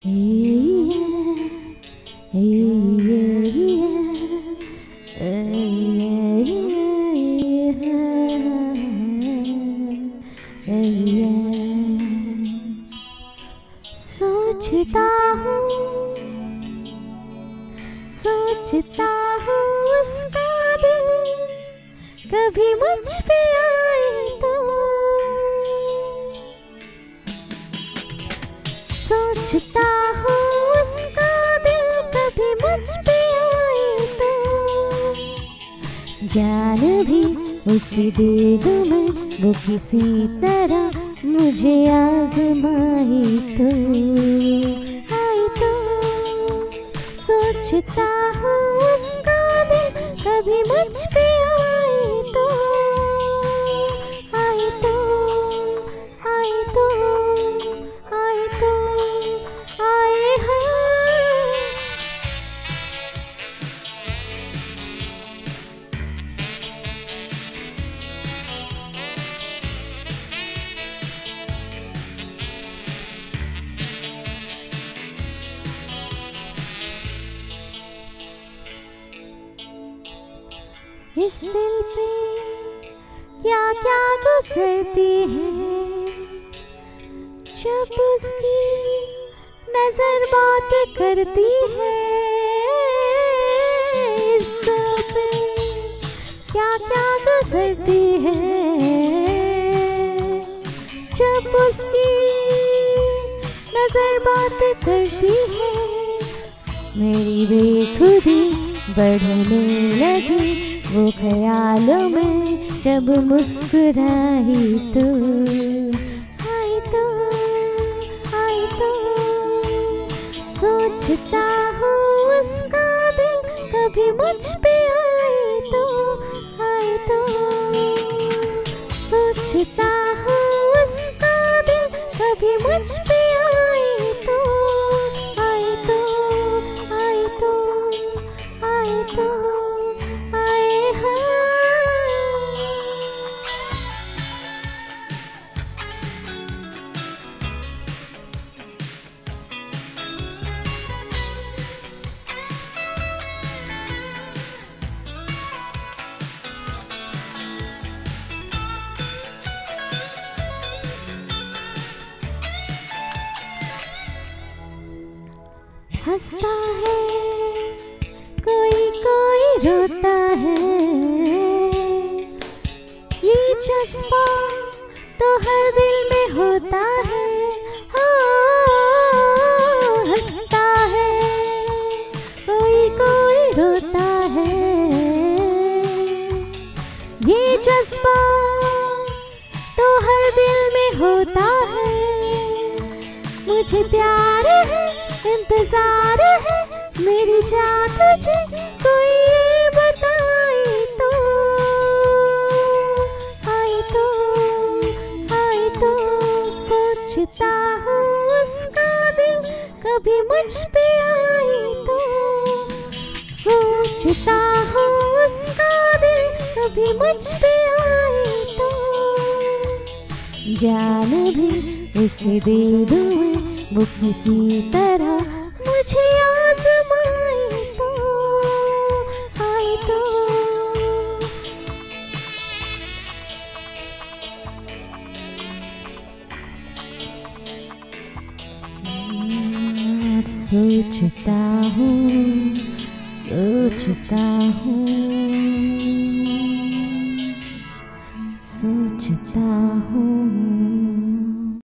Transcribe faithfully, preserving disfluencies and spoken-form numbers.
सोचता हूँ सोचता हूँ उसका दिल कभी मुझ पे आए तो। सोचता हूँ उसका दिल कभी मुझ पे आए तो। जान भी उसे दे दूँ मैं, वो किसी तरह मुझे आज़माए तो। आए तो सोचता हूँ उसका दिल कभी मुझ पे आए तो। आए तो आए तो आए तो आए हाँ। इस दिल पे क्या क्या गुजरती है जब उसकी नजर बात करती है। इस दिल पे क्या क्या गुजरती है जब उसकी नजर बात करती है। मेरी बेखुदी बढ़ने लगी वो ख्यालों में जब मुस्कुराई तो। आए तो आए तो सोचता हूँ उसका दिल कभी मुझ पे आए तो। आए तो सोचता हूँ उसका दिल कभी मुझ पे आए तो। आए तो आए तो आए तो हंसता है कोई कोई रोता है, ये जज्बा तो हर दिल में होता है। हाँ हंसता है कोई कोई रोता है, ये जज्बा तो हर दिल में होता है। मुझे प्यार है इंतजार है मेरी जान तुझे कोई ये बताए तो। आए तो आए तो सोचता हूँ उसका दिल कभी मुझ पे आए तो। सोचता हूँ उसका दिल कभी मुझ पे आए तो। जान भी उसे दे दूँ वो किसी तरह मुझे आज़माए तो। आए तो सोचता हूँ सोचता हूँ सोचता हूँ।